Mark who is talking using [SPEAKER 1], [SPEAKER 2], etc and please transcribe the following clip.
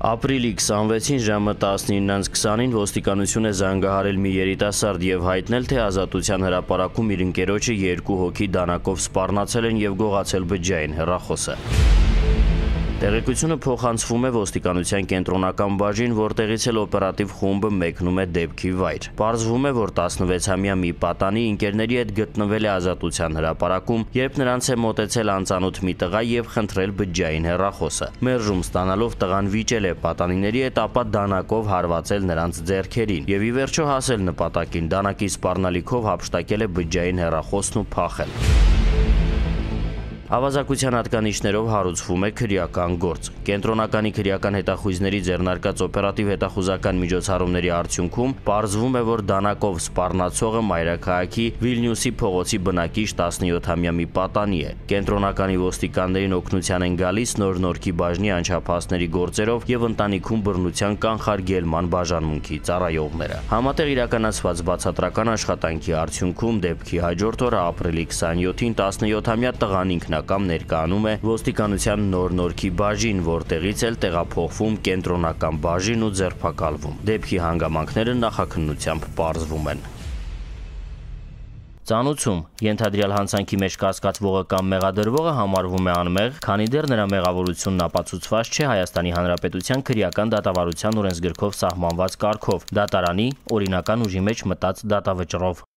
[SPEAKER 1] Ապրիլի 26-ին ժամը 19:20-ին ոստիկանություն է զանգահարել մի երիտասարդ եւ հայտնել, թե Ազատության հրապարակում իր ընկերոջը 2 հոգի դանակով սպառնացել են եւ գողացել բջջային հեռախոսը։ Տեղեկությունը փոխանցվում է ոստիկանության կենտրոնական բաժին, որտեղից էլ օպերատիվ խումբը մեկնում է դեպքի վայր։ Պարզվում է, որ 16-ամյա մի պատանի ընկերների հետ գտնվել է Ազատության հրապարակում, երբ նրանց է մոտեցել անծանոթ մի տղա եւ խնդրել բջջային հեռախոսը։ Մերժում ստանալով տղան վիճել է պատանիների հետ, ապա դանակով հարվածել նրանց ձեռքերին եւ ի վերջո հասել նպատակին, դանակի սպառնալիքով հափշտակել է բջջային հեռախոսն ու փախել։ Ավազակության հատկանիշներով հարուցվում է քրեական գործ։ Կենտրոնականի քրեական հետախույզների ձեռնարկած օպերատիվ հետախուզական միջոցառումների արդյունքում պարզվում է, որ դանակով սպառնացողը մայրաքաղաքի Վիլնյուսի փողոցի բնակիչ 17-ամյա մի պատանի է։ Կենտրոնականի ոստիկաններին օգնության են գալիս Նոր-Նորքի բաժնի անչափահասների գործերով եւ ընտանիքում բռնության կանխարգելման բաժանմունքի ծառայողները։ Համատեղ իրականացված բացատրական աշխատանքի արդյունքում դեպքի հաջորդ օրը ապրիլի 27-ին 17-ամյա տղան ինքնակամ ներկայանում է ոստիկանության Նոր-Նորքի բաժին, որտեղից էլ տեղափոխվում կենտրոնական բաժին ու ձերբակալվում։ Դեպքի հանգամանքները նախաքննությամբ պարզվում են։ Ծանուցում ենթադրյալ հանցանքի մեջ կասկածվողը կամ մեղադրվողը համարվում է անմեղ, քանի դեռ նրա մեղավորությունն ապացուցված չէ Հայաստանի Հանրապետության քրեական դատավարության օրենսգրքով սահմանված կարգով՝ դատարանի օրինական ուժի մեջ մտած դատավճռով։